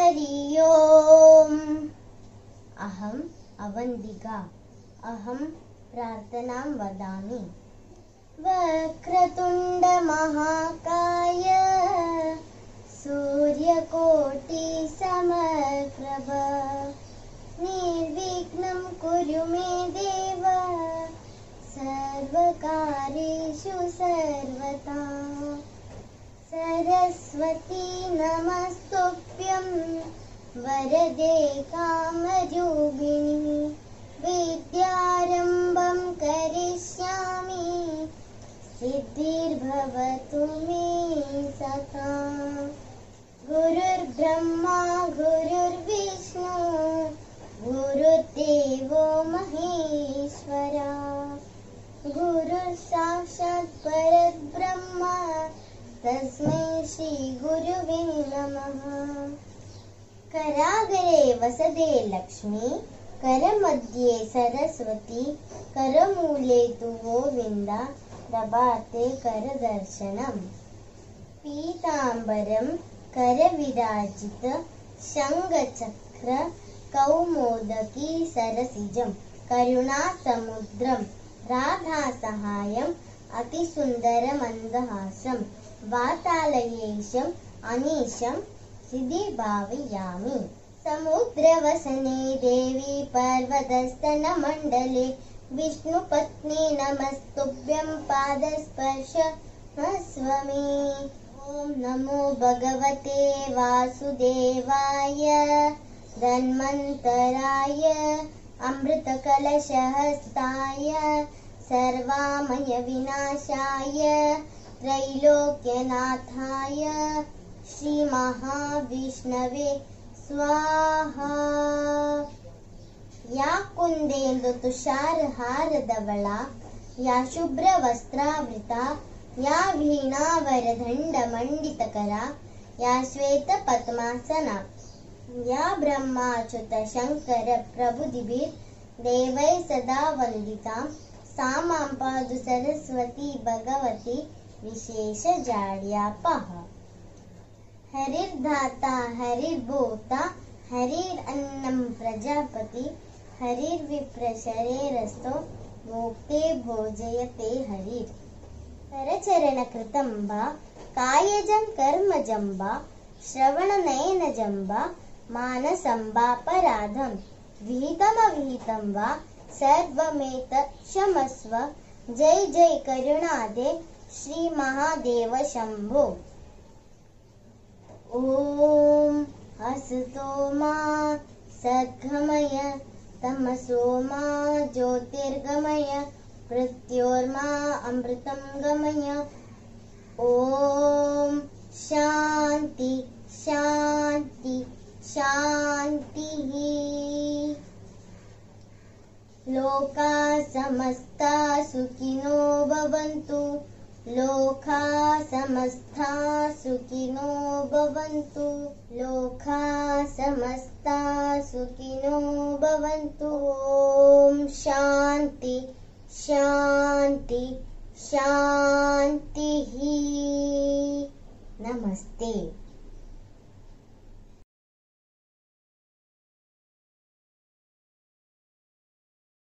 हरि ओम। अहम अवंतिका। अहम प्रार्थनां वदामि। वक्रतुंड महाकाय सूर्यकोटि समप्रभ निर्विघ्नं कुरु मे देव सर्वकार्येषु सर्वदा। सरस्वती नमस्तुभ्यं वरदे कामरूपिणि विद्यारम्भं करिष्यामि सिद्धिर्भवतु मे सदा। गुरुर्ब्रह्मा गुरुर्विष्णु गुरुर्देवो महेश्वरा गुरुः साक्षात् परब्रह्म तस्मै श्री गुरुवे नमः। कराग्रे वसते लक्ष्मी करमध्ये सरस्वती करमूले तु गोविन्द प्रभाते करदर्शनम्। पीताम्बरं करविराजित शङ्खचक्र कौमोदकी सरसिजं करुणासमुद्रं राधासहायम् अतिसुन्दरमन्दहासं वातालयेशम् अनीशं हृदि भावयामि। समुद्रवसने देवी पर्वतस्तनमण्डले विष्णुपत्नी नमस्तुभ्यं पादस्पर्शमस्व मे। ॐ नमो भगवते वासुदेवाय धन्वन्तराय अमृतकलशहस्ताय सर्वामयविनाशाय त्रैलोक्यनाथाय श्रीमहाविष्णवे स्वाहा। या कुन्देन्दु तुषारहारधवला या शुभ्रवस्त्रावृता या वीणावरदण्डमण्डितकरा या श्वेतपद्मासना या ब्रह्माच्युत शङ्कर प्रभुदिभिर्देवैः सदा वन्दिता सा मां पातु सरस्वती भगवती विशेषजाड्यापः। हरिर्धाता हरिर्भोक्ता हरिरन्नं प्रजापति हरिर्विप्रशरेरस्तो भोक्ते भोजयते हरिर्। करचरणकृतं वा कायजं कर्मजं वा श्रवणनयनजं वा मानसं वापराधं विहितमविहितं वा सर्वमेतत् क्षमस्व। जय जय करुणादे श्री महादेव शंभो। ॐ असतो मा सद्गमय तमसो मा ज्योतिर्गमय मृत्योर्मा अमृतं गमय। ॐ शान्ति शान्ति शान्तिः। लोका समस्ता सुखिनो भवन्तु लोका समस्ता सुखिनो भवन्तु लोका समस्ता सुखिनो भवन्तु। ॐ शान्ति शान्ति शान्तिः। नमस्ते।